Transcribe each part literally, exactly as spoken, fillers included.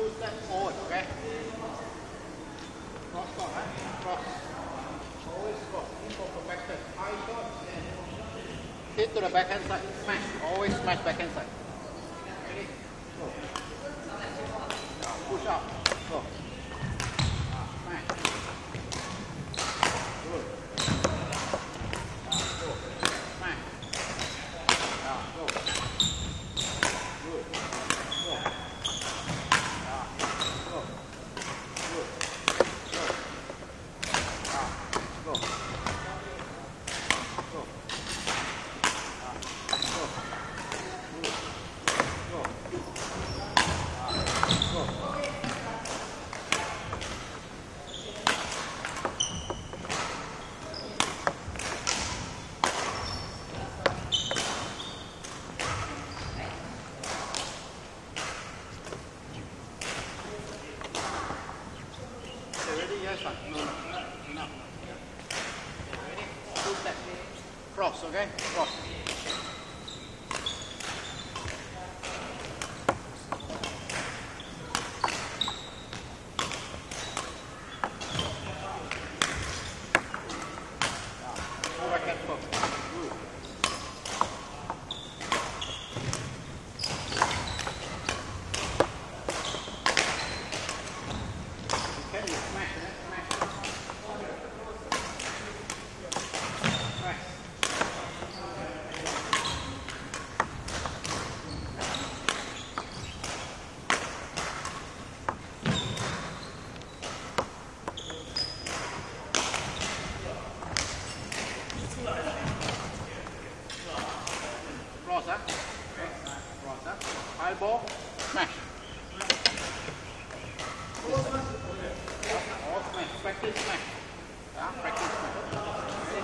two steps forward, okay? Cross, cross, right? Cross. Always cross. Info for back step. High shot, then hit to the backhand side. Smash. Always smash backhand side. Ready? Go. Now push up. Go. Now smash. Good. Now go. Smash. Now go. Good. Go. Now go. Good. Go. Now go. Go. Now go. Good. Go. Now go. Ready? Yes, sir. No, no, no. Okay, ready? Two steps. Cross, okay? Cross. Now, over cat foot. Good. Okay, you smash it, smash it. Smash. Cross, huh? Cross, huh? High ball, smash. All smash, practice smash. Yeah, practice smash. Ready?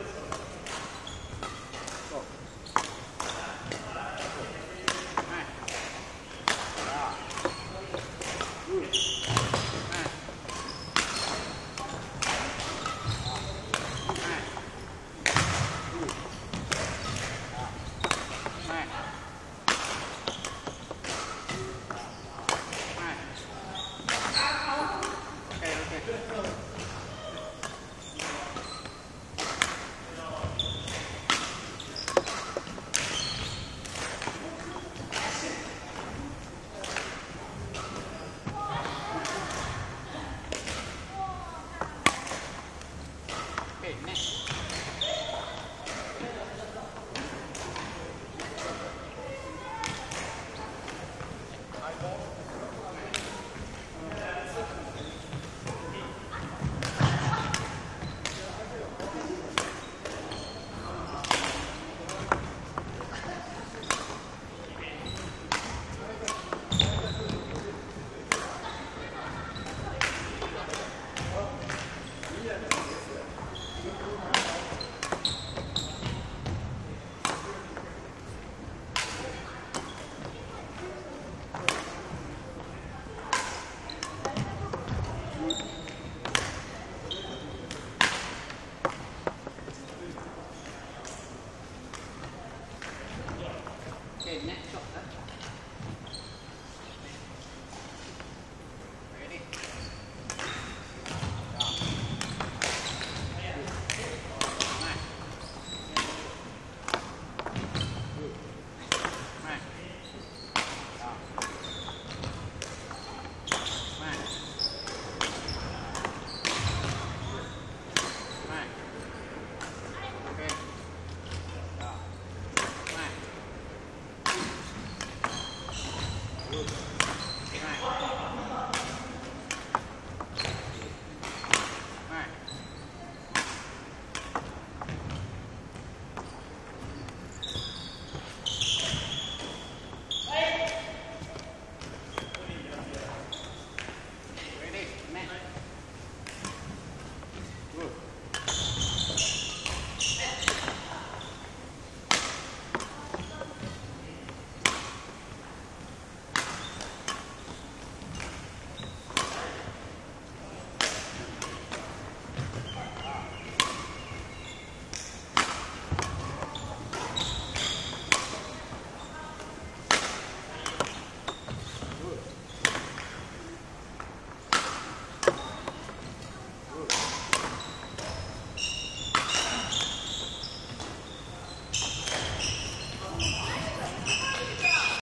Go. Smash. Yeah. Good. Smash. Smash. Good. Yeah. Smash. Smash. Okay, okay. Okay, next. High ball. Okay, next shot, huh? Ready? Yeah. Smash. Good. Smash. Yeah. Smash. Smash. Okay. Yeah. Smash. Good.